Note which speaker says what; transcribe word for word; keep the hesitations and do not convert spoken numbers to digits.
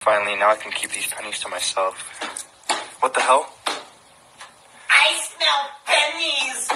Speaker 1: Finally, now I can keep these pennies to myself. What the hell?
Speaker 2: I smell pennies!